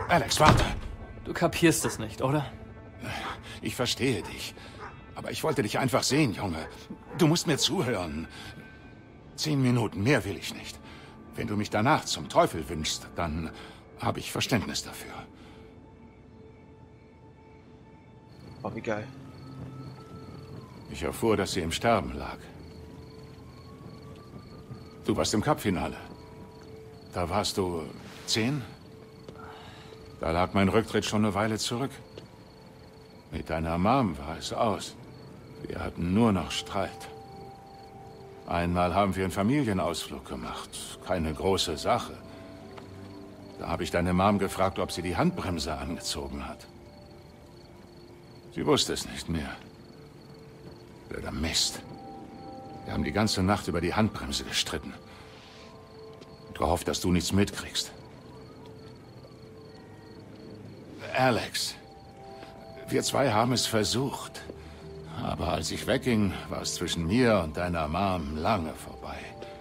Alex, warte. Du kapierst es nicht, oder? Ich verstehe dich. Aber ich wollte dich einfach sehen, Junge. Du musst mir zuhören. 10 Minuten, mehr will ich nicht. Wenn du mich danach zum Teufel wünschst, dann habe ich Verständnis dafür. Oh, wie geil. Ich erfuhr, dass sie im Sterben lag. Du warst im Cup-Finale. Da warst du 10? Da lag mein Rücktritt schon eine Weile zurück. Mit deiner Mom war es aus. Wir hatten nur noch Streit. Einmal haben wir einen Familienausflug gemacht. Keine große Sache. Da habe ich deine Mom gefragt, ob sie die Handbremse angezogen hat. Sie wusste es nicht mehr. Blöder Mist. Wir haben die ganze Nacht über die Handbremse gestritten. Und gehofft, dass du nichts mitkriegst. Alex, wir zwei haben es versucht. Aber als ich wegging, war es zwischen mir und deiner Mom lange vorbei.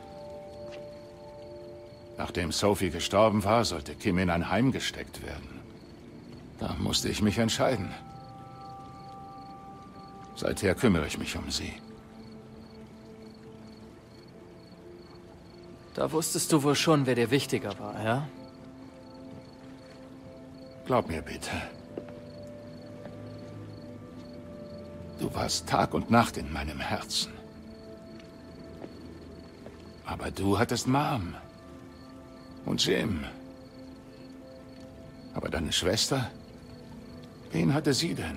Nachdem Sophie gestorben war, sollte Kim in ein Heim gesteckt werden. Da musste ich mich entscheiden. Seither kümmere ich mich um sie. Da wusstest du wohl schon, wer dir wichtiger war, ja? Glaub mir bitte. Du warst Tag und Nacht in meinem Herzen. Aber du hattest Mom. Und Jim. Aber deine Schwester? Wen hatte sie denn?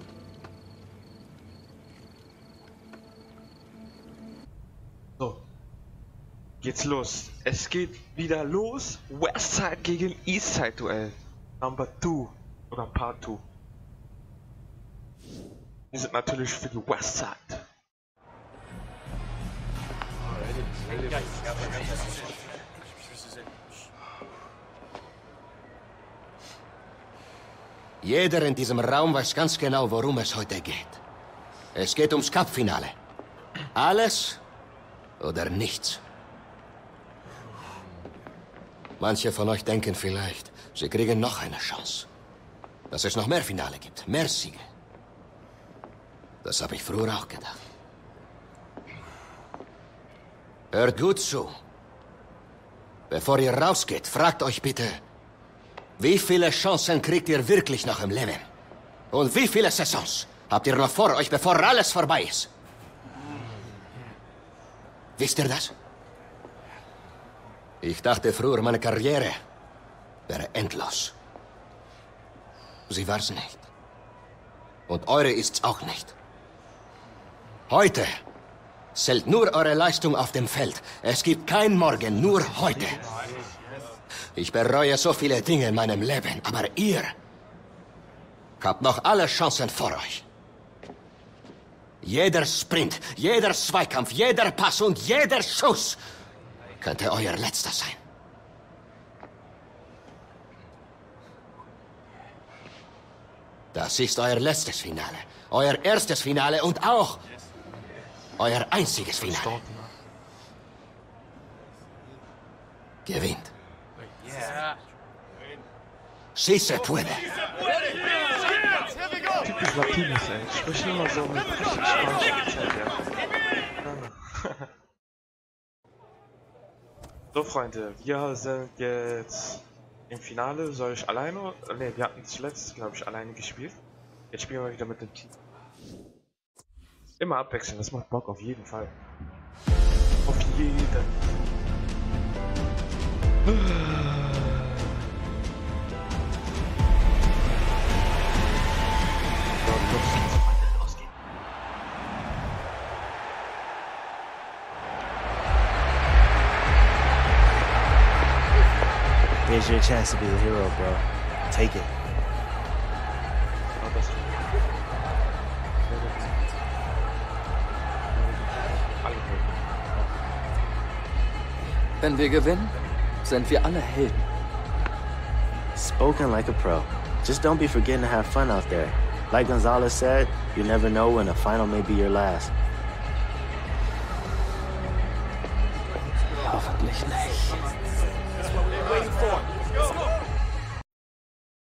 So. Geht's los. Es geht wieder los. Westside gegen Eastside Duell. Number 2. Oder Part 2. Wir sind natürlich für die Westside. Jeder in diesem Raum weiß ganz genau, worum es heute geht. Es geht ums Cup-Finale. Alles oder nichts. Manche von euch denken vielleicht, sie kriegen noch eine Chance. Dass es noch mehr Finale gibt, mehr Siege. Das habe ich früher auch gedacht. Hört gut zu. Bevor ihr rausgeht, fragt euch bitte, wie viele Chancen kriegt ihr wirklich noch im Leben? Und wie viele Saisons habt ihr noch vor euch, bevor alles vorbei ist? Wisst ihr das? Ich dachte früher, meine Karriere wäre endlos. Sie war's nicht. Und eure ist's auch nicht. Heute zählt nur eure Leistung auf dem Feld. Es gibt kein Morgen, nur heute. Ich bereue so viele Dinge in meinem Leben, aber ihr habt noch alle Chancen vor euch. Jeder Sprint, jeder Zweikampf, jeder Pass und jeder Schuss könnte euer letzter sein. Das ist euer letztes Finale, euer erstes Finale und auch euer einziges Finale. Gewinnt. Si se puede. Typisch Latinos, ey. Sprechen immer so mit richtig spanischer Akzent, ja. So, Freunde, wir sind jetzt im Finale. Soll ich alleine? Ne, wir hatten zuletzt, glaube ich, alleine gespielt. Jetzt spielen wir wieder mit dem Team. Immer abwechseln, das macht Bock auf jeden Fall. Auf jeden. Los geht's. Here's your chance to be the hero, bro. Take it. Wenn wir gewinnen, sind wir alle Helden. Spoken like a pro. Just don't be forgetting to have fun out there. Like Gonzalez said, you never know when a final may be your last. Hoffentlich nicht.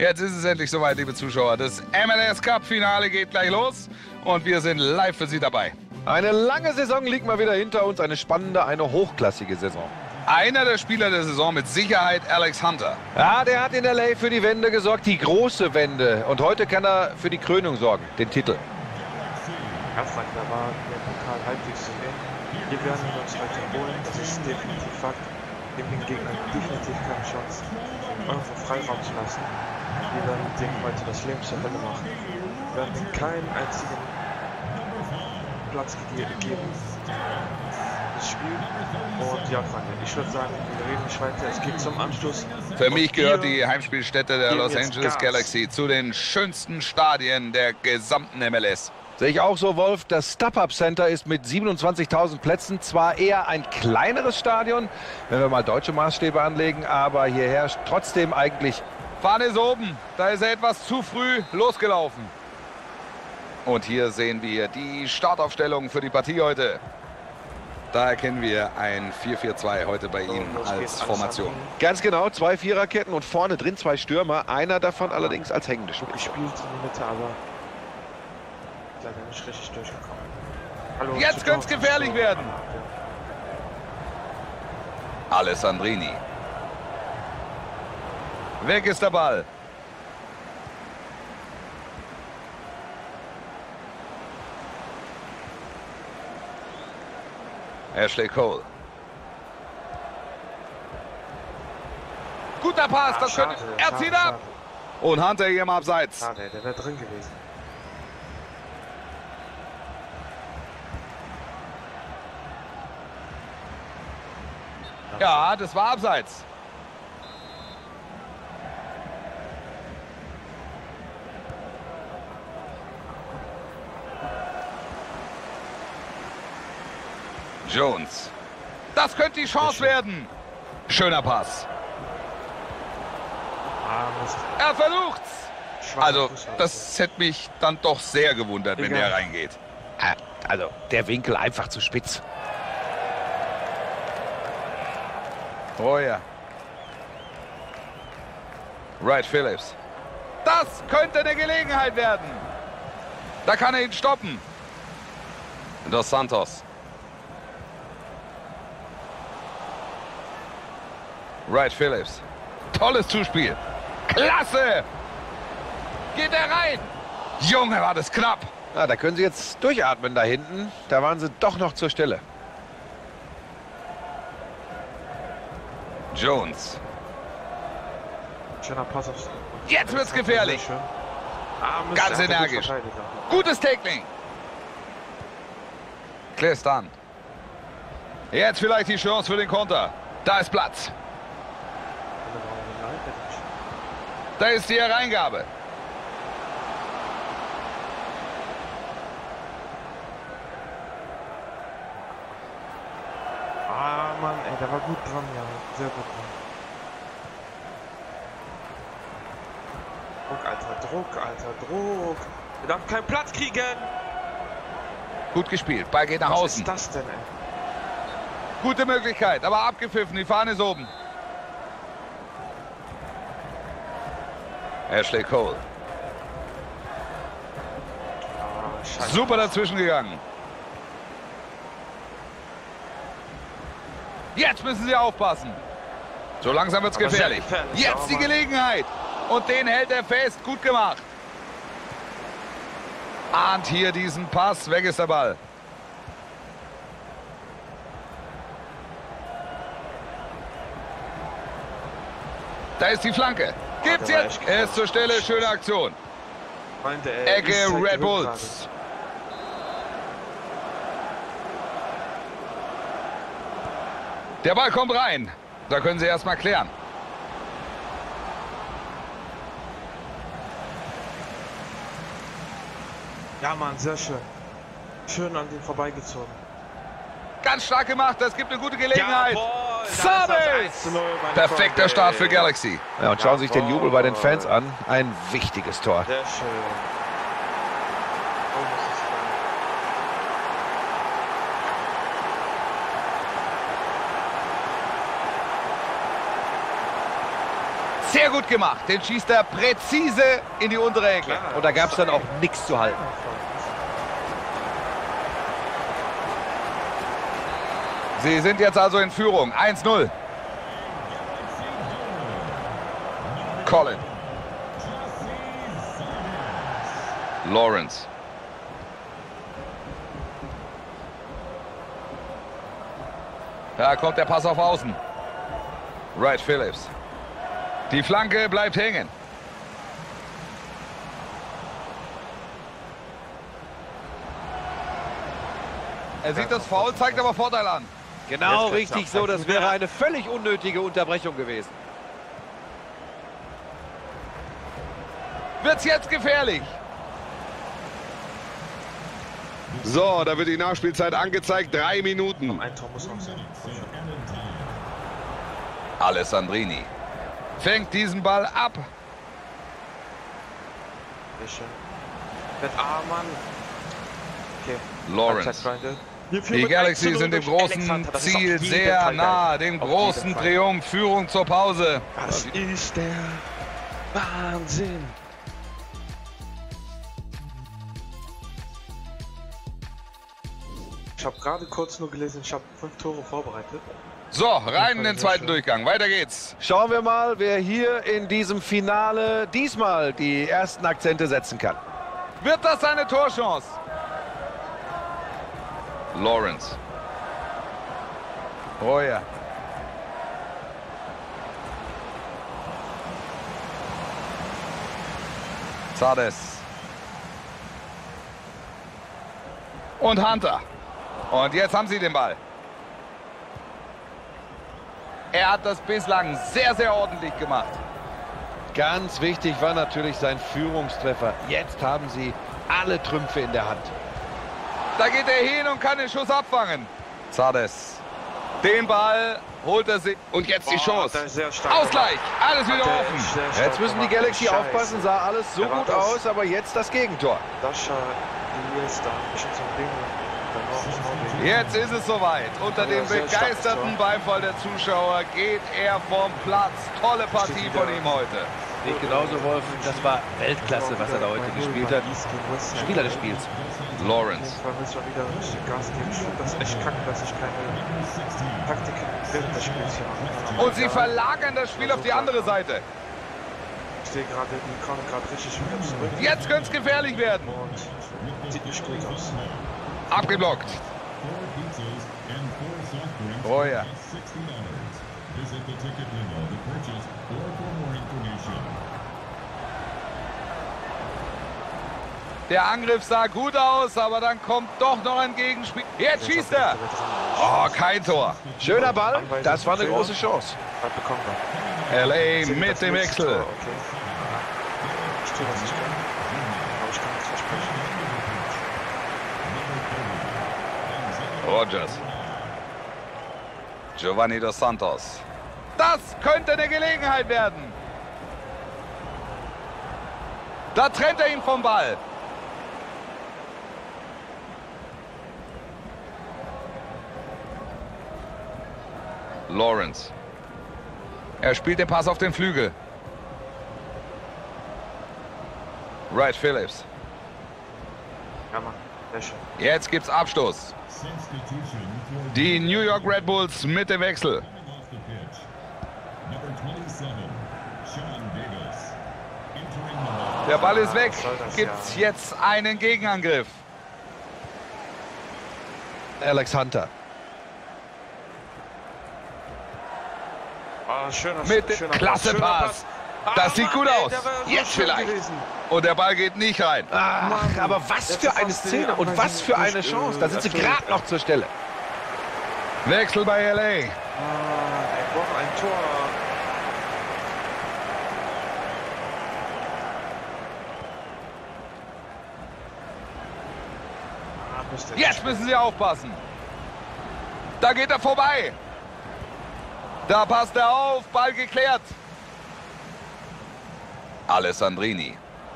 Jetzt ist es endlich soweit, liebe Zuschauer. Das MLS Cup Finale geht gleich los und wir sind live für Sie dabei. Eine lange Saison liegt mal wieder hinter uns, eine spannende, eine hochklassige Saison. Einer der Spieler der Saison mit Sicherheit Alex Hunter. Ja, der hat in LA für die Wende gesorgt, die große Wende. Und heute kann er für die Krönung sorgen, den Titel. Ja, Frank, da war der Pokal halbwegs zu sehen. Wir werden uns heute holen, das ist definitiv Fakt. Geben den Gegnern definitiv keine Chance, irgendwo Freiraum zu lassen. Wir werden denen heute das Leben zur Hölle machen. Wir werden denen keinen einzigen Platz geben. Das Spiel. Und ja, Freunde, ich würde sagen, wir reden nicht weiter. Es geht zum Anschluss. Für mich gehört die Heimspielstätte der Los Angeles Gas. Galaxy zu den schönsten Stadien der gesamten MLS. Sehe ich auch so, Wolf. Das StubHub Center ist mit 27.000 Plätzen zwar eher ein kleineres Stadion, wenn wir mal deutsche Maßstäbe anlegen, aber hier herrscht trotzdem eigentlich... Fahne ist oben. Da ist er etwas zu früh losgelaufen. Und hier sehen wir die Startaufstellung für die Partie heute. Da erkennen wir ein 4-4-2 heute bei ihm als Formation. Ganz genau, 2 Viererketten und vorne drin 2 Stürmer, einer davon allerdings als hängende Spitze. Gespielt in die Mitte, aber leider nicht richtig durchgekommen. Hallo, Jetzt könnte es gefährlich werden. Alessandrini. Weg ist der Ball. Ashley Cole. Guter Pass, das könnte... Er zieht ab! Und Hunter hier im Abseits. Schade, der wäre drin gewesen. Ja, das war Abseits. Jones. Das könnte die Chance werden. Schöner Pass. Mist. Er versucht's. Schwacher Also, Fuß halt. das hätte mich dann doch sehr gewundert, wenn Egal. der reingeht. Also, der Winkel einfach zu spitz. Oh ja. Wright Phillips. Das könnte eine Gelegenheit werden. Da kann er ihn stoppen. Dos Santos. Wright Phillips. Tolles Zuspiel. Klasse. Geht er rein. Junge, war das knapp. Na, da können Sie jetzt durchatmen da hinten. Da waren Sie doch noch zur Stelle. Jones. Schöner Pass aufs... Jetzt wird's gefährlich. Sehr schön. Mist, Ganz er hat gut energisch. verteidigt. Gutes Tackling. Clear Stand. Jetzt vielleicht die Chance für den Konter. Da ist Platz. Da ist die Hereingabe. Mann, ey, der war gut dran, ja. Sehr gut dran. Druck, Alter, Druck, Alter, Druck. Wir darf keinen Platz kriegen. Gut gespielt. Ball geht nach Was außen. ist das denn, ey? Gute Möglichkeit, aber abgepfiffen. Die Fahne ist oben. Ashley Cole. Scheiße. Super dazwischen gegangen. Jetzt müssen sie aufpassen. So langsam wird's Aber sehr gefährlich. gefährlich, Jetzt die aber- Gelegenheit. Und den hält er fest. Gut gemacht. Ahnt hier diesen Pass. Weg ist der Ball. Da ist die Flanke. Gibt's der war jetzt. echt Er ist zur Stelle. Schöne Aktion. Freunde, ey, Ecke ich zeig die Red Bulls. Rücklage. Der Ball kommt rein. Da können sie erst mal klären. Ja, Mann, sehr schön. Schön an den vorbeigezogen. Ganz stark gemacht. Das gibt eine gute Gelegenheit. Jawohl, da ist Sabitz! das 1:0, meine Perfekter Freunde. Start für Galaxy. Ja, und schauen Sie sich den Jubel bei den Fans an. Ein wichtiges Tor. Sehr schön. Oh, muss ich sagen. Sehr gut gemacht. Den schießt er präzise in die untere Ecke. Klar, Und da gab es dann auch nichts zu halten. Sie sind jetzt also in Führung. 1-0. Colin. Lawrence. Da kommt der Pass auf Außen. Wright Phillips. Die Flanke bleibt hängen. Er sieht das Foul, zeigt aber Vorteil an. Genau Jetzt richtig kann's so. auch Das wäre eine völlig unnötige Unterbrechung gewesen. Wird's jetzt gefährlich? So, da wird die Nachspielzeit angezeigt. 3 Minuten. Ein Tor muss noch sein. Alessandrini fängt diesen Ball ab. Sehr schön. Mann. Okay. Lawrence. Halbzeit, Freunde. Wir führen Die mit Galaxy 1:0 sind dem durch großen Alexander. Das ist Ziel auf jeden sehr Fall nah, geil. dem Auf jeden großen Fall. Triumph, Führung zur Pause. Das ist der Wahnsinn. Ich habe gerade kurz nur gelesen, ich habe 5 Tore vorbereitet. So, rein in den zweiten Durchgang. Weiter geht's. Schauen wir mal, wer hier in diesem Finale diesmal die ersten Akzente setzen kann. Wird das seine Torchance? Lawrence. Oh ja. Zades. Und Hunter. Und jetzt haben sie den Ball. Er hat das bislang sehr, sehr ordentlich gemacht. Ganz wichtig war natürlich sein Führungstreffer. Jetzt haben sie alle Trümpfe in der Hand. Da geht er hin und kann den Schuss abfangen. Zades. Den Ball holt er sich. Und jetzt die Chance. der ist sehr stark Ausgleich. Alles wieder Der offen. ist sehr stark Jetzt müssen die gemacht. Galaxy Scheiße. aufpassen, sah alles so Wer war gut das? aus, aber jetzt das Gegentor. Dasha, die ist da. Ich schon so ein Ding. Jetzt ist es soweit. Unter dem sehr begeisterten starkes Beifall der Zuschauer geht er vom Platz. Tolle Partie von ihm heute. Nicht genauso, Wolf. Das war Weltklasse, was er da heute gespielt hat. Spieler des Spiels. Lawrence. Auf jeden Fall müssen wir wieder richtig Gas geben. Ich finde das echt kacke, dass ich keine Taktik während des Spiels hier machen kann. Aber Und sie egal. verlagern das Spiel auf die andere Seite. Ich sehe gerade, die kommen gerade richtig wieder zurück. Jetzt könnte es gefährlich werden. Und sieht nicht gut aus. Abgeblockt. Oh ja. Der Angriff sah gut aus, aber dann kommt doch noch ein Gegenspiel. Jetzt schießt er. Oh, kein Tor. Schöner Ball. Das war eine große Chance. Was bekommen wir? LA mit dem Wechsel. Okay. Ich tue, was ich kann. Aber ich kann nichts versprechen. Rogers. Giovanni dos Santos. Das könnte eine Gelegenheit werden. Da trennt er ihn vom Ball. Lawrence. Er spielt den Pass auf den Flügel. Wright Phillips. Ja, Mann. Sehr schön. Jetzt gibt's Abstoß. Die New York Red Bulls mit dem Wechsel. Der Ball ist weg. Gibt's jetzt einen Gegenangriff? Alex Hunter. Ah, schöner Mit dem schöner klasse schöner Pass. Das sieht gut Mann, ey, aus. der war so Jetzt schön vielleicht. gewesen. Und der Ball geht nicht rein. Ach, aber was Jetzt für ist eine fast die Szene und was für eine Anweisung Chance. Da sind sie erfüllt. gerade noch zur Stelle. Wechsel bei LA. Er braucht ein Tor. Müsste Jetzt müssen sie aufpassen. Da geht er vorbei. Da passt er auf. Ball geklärt. Alessandrini.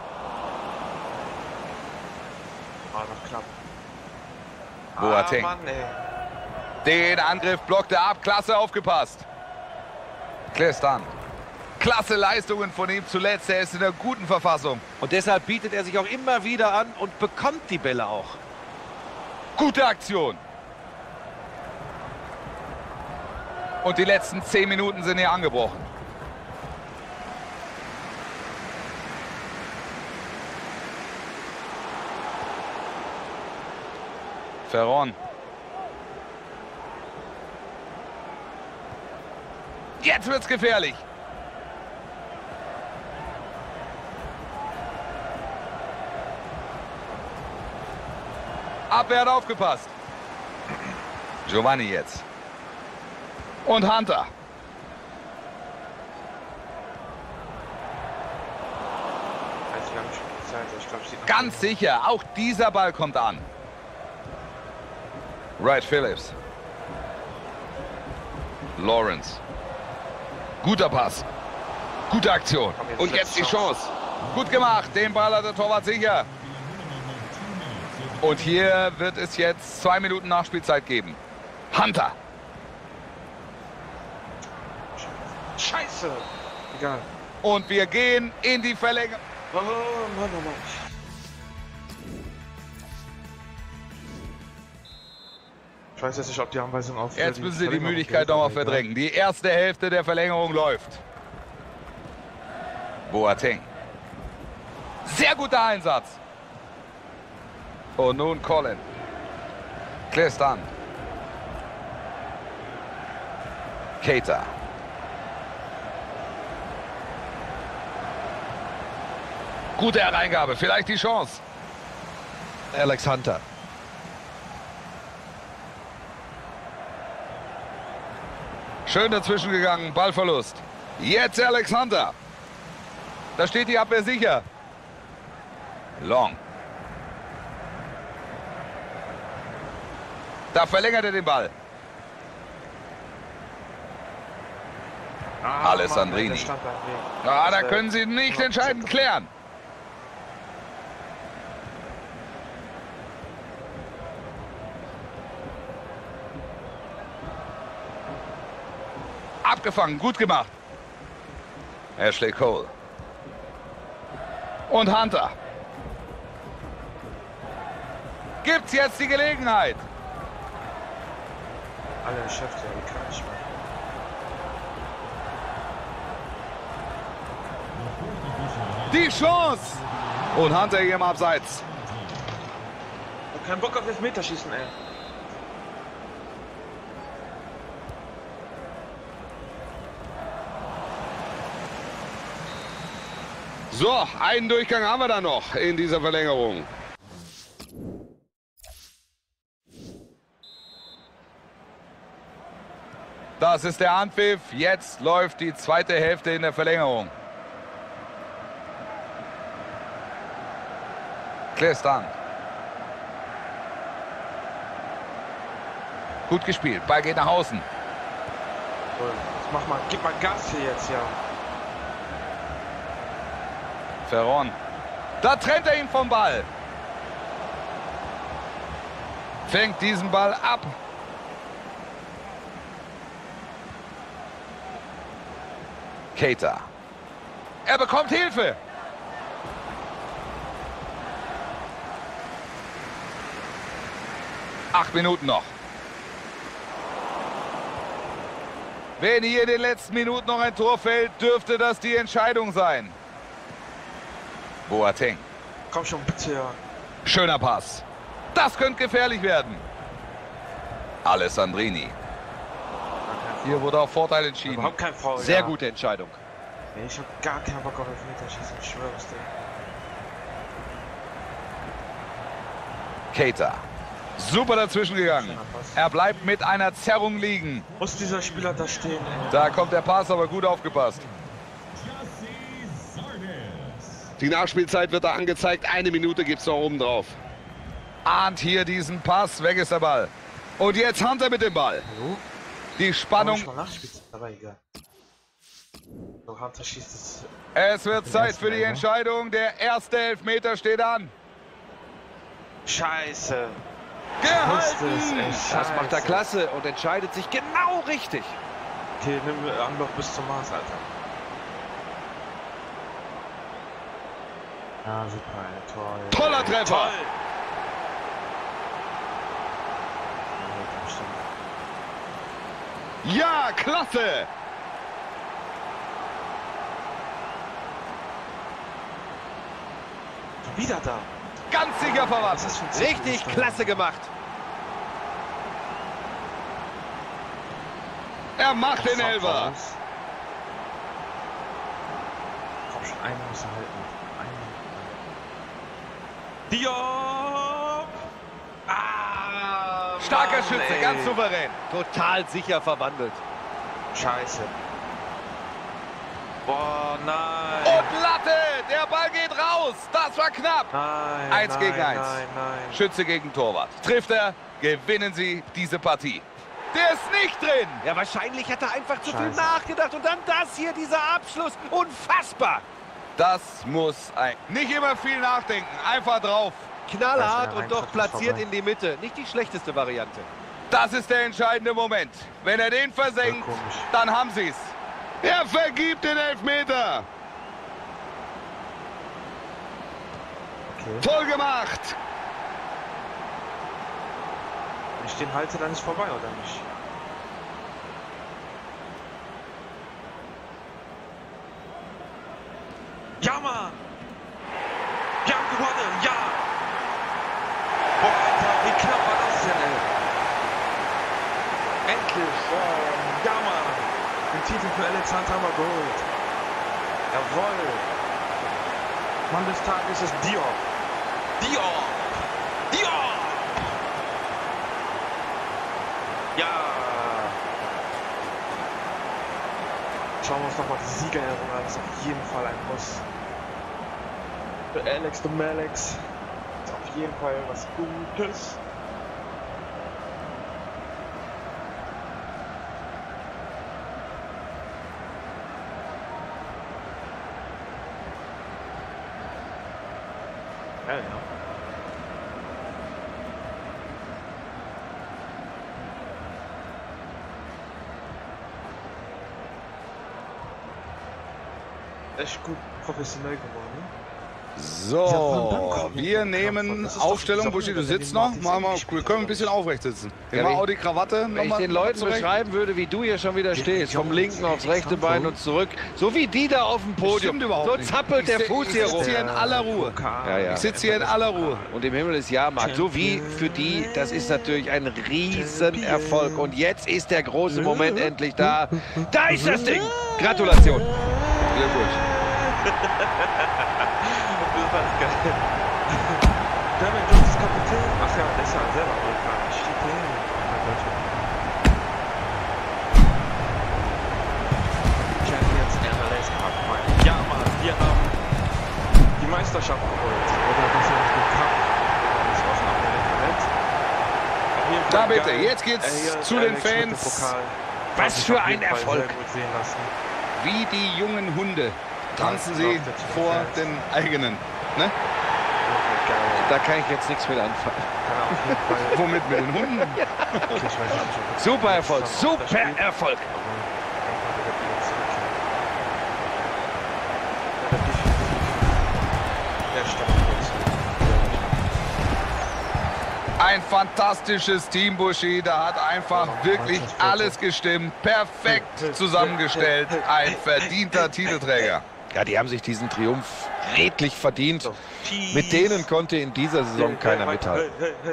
noch knapp. Boateng. Mann, ey. Den Angriff blockt er ab. Klasse aufgepasst. Klestan. Klasse Leistungen von ihm zuletzt. Er ist in einer guten Verfassung. Und deshalb bietet er sich auch immer wieder an und bekommt die Bälle auch. Gute Aktion. Und die letzten 10 Minuten sind hier angebrochen. Ferron. Jetzt wird's gefährlich. Abwehr hat aufgepasst. Giovanni jetzt. Und Hunter. Ganz sicher, auch dieser Ball kommt an. Wright Phillips. Lawrence. Guter Pass. Gute Aktion. Und jetzt die Chance. Gut gemacht. Den Ball hat der Torwart sicher. Und hier wird es jetzt 2 Minuten Nachspielzeit geben. Hunter. Scheiße. Egal. Und wir gehen in die Verlängerung. Oh, Mann, oh Mann. Ich weiß jetzt nicht, ob die Anweisung auf... Jetzt müssen sie die Müdigkeit nochmal verdrängen. Die erste Hälfte der Verlängerung läuft. Boateng. Sehr guter Einsatz. Und nun Colin. Klestan. Keita. Gute Hereingabe, vielleicht die Chance. Alex Hunter. Schön dazwischen gegangen, Ballverlust. Jetzt Alex Hunter. Da steht die Abwehr sicher. Long. Da verlängert er den Ball. Alessandrini. Da können sie nicht entscheidend klären. Abgefangen, gut gemacht. Ashley Cole. Und Hunter. Gibt's jetzt die Gelegenheit? Alle Geschäfte, die kann ich machen. Die Chance! Und Hunter hier im Abseits. Ich hab keinen Bock auf Elfmeterschießen, ey. So, einen Durchgang haben wir da noch in dieser Verlängerung. Das ist der Anpfiff. Jetzt läuft die zweite Hälfte in der Verlängerung. Klestan. Gut gespielt. Ball geht nach außen. Mach mal, gib mal Gas hier jetzt, ja. Ferron. Da trennt er ihn vom Ball. Fängt diesen Ball ab. Keita. Er bekommt Hilfe. Acht Minuten noch. Wenn hier in den letzten Minuten noch ein Tor fällt, dürfte das die Entscheidung sein. Boateng. Komm schon, bitte, ja. Schöner Pass. Das könnte gefährlich werden. Alessandrini. Hier wurde auf Vorteil entschieden. Überhaupt kein Foul. Sehr ja. gute Entscheidung. Nee, ich hab gar keinen Bock auf Elfmeterschießen, ich schwör's dir. Keita. Super dazwischen gegangen. Er bleibt mit einer Zerrung liegen. Muss dieser Spieler da stehen, ey. Da kommt der Pass, aber gut aufgepasst. Die Nachspielzeit wird da angezeigt. 1 Minute gibt es noch oben drauf. Ahnt hier diesen Pass. Weg ist der Ball. Und jetzt Hunter mit dem Ball. Hallo? Die Spannung. Aber egal. So, Hunter schießt es. Es wird Zeit für die Entscheidung. Der erste Elfmeter steht an. Scheiße. Gehalten. Das macht er klasse und entscheidet sich genau richtig. Okay, nimm Anlauf bis zum Mars, Alter. Ja, super, toll. Toller Treffer. Toll. Ja, klasse. Wieder da. Ganz sicher verwandt. Richtig klasse gemacht. Er macht den Elfer. Komm schon, einen muss er halten. Diop! Ah, Starker Mann, Schütze, ey. ganz souverän. Total sicher verwandelt. Scheiße. Boah, nein. Und Latte, der Ball geht raus. Das war knapp. Nein, 1 gegen 1. Nein. Schütze gegen Torwart. Trifft er, gewinnen sie diese Partie. Der ist nicht drin. Ja, wahrscheinlich hat er einfach zu viel Scheiße. nachgedacht. Und dann das hier, dieser Abschluss. Unfassbar. Das muss nicht immer viel nachdenken. Einfach drauf. Knallhart Also, und doch einfach platziert vorbei. in die Mitte. Nicht die schlechteste Variante. Das ist der entscheidende Moment. Wenn er den versenkt, Ja, komisch. dann haben sie es. Er vergibt den Elfmeter. Okay. Toll gemacht. Wenn ich den halte, dann ist vorbei, oder nicht? Ja, Mann! Wir haben gewonnen, ja! Boah, Alter, wie knapp war das denn, ey? Endlich! Ja, Mann! Den Titel für Alexander haben wir geholt. Jawohl! Mann des Tages ist Diop. Diop! Diop! Ja! Schauen wir uns nochmal die Siegerehrung an. Das ist auf jeden Fall ein Muss. Für Alex de Malex. Ist auf jeden Fall was Gutes. Ja, ja. Echt gut professionell geworden. So, wir nehmen Aufstellung. Buschi, du sitzt noch. Machen wir können ein bisschen aufrecht sitzen. Ja, Immer wenn- auch die Krawatte Wenn ich nochmal den Leuten zurecht. beschreiben würde, wie du hier schon wieder stehst, vom linken aufs rechte Bein und zurück, so wie die da auf dem Podium, Stimmt überhaupt so nicht. zappelt der Fuß hier Ich rum. sitze hier in aller Ruhe. Ja, ja. Ich sitze hier in aller Ruhe. Und im Himmel ist Jahrmarkt, so wie für die, das ist natürlich ein Riesenerfolg. Und jetzt ist der große Moment endlich da. Da ist das Ding! Gratulation! Glückwunsch. Das war geil. Derwin Jones ist Kapitän. Ach ja, der ist ja selber Amerikaner. Steht hier. Champions MLS Cup. Ja, Mann, wir haben die Meisterschaft geholt. Oder das ist den Cup. Das ist aus Amerika nicht. Auf jeden Fall Da bitte, geil. jetzt geht's Hier ist zu den Alex mit dem Fans. Pokal. Was Hat sich für auf ein jeden Fall Erfolg. sehr gut sehen lassen. Wie die jungen Hunde tanzen Ja, sie läuft jetzt vor Fans. den eigenen. Ne? Geil. Da kann ich jetzt nichts mit anfangen. Kann er auf jeden Fall. Womit mit den Hunden? Ich weiß nicht, ob Super Erfolg, super Erfolg! Ein fantastisches Team, Buschi. Da hat einfach wirklich alles gestimmt. Perfekt zusammengestellt. Ein verdienter Titelträger. Ja, die haben sich diesen Triumph redlich verdient. Mit denen konnte in dieser Saison keiner mithalten.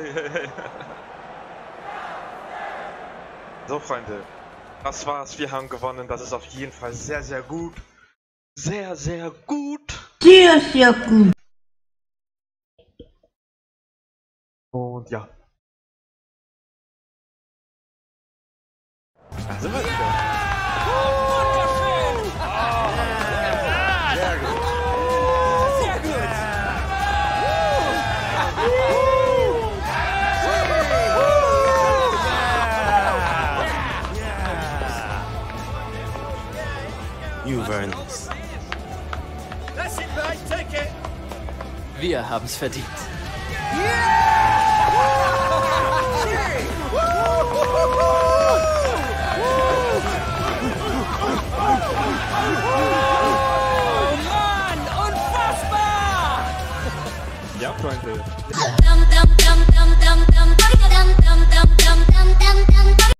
So, Freunde, das war's. Wir haben gewonnen. Das ist auf jeden Fall sehr, sehr gut. Sehr, sehr gut. Sehr, sehr gut. Und ja. Da sind wir wieder. You've earned this. Wir haben's verdient. Oh Mann, unfassbar! Ja, Freunde.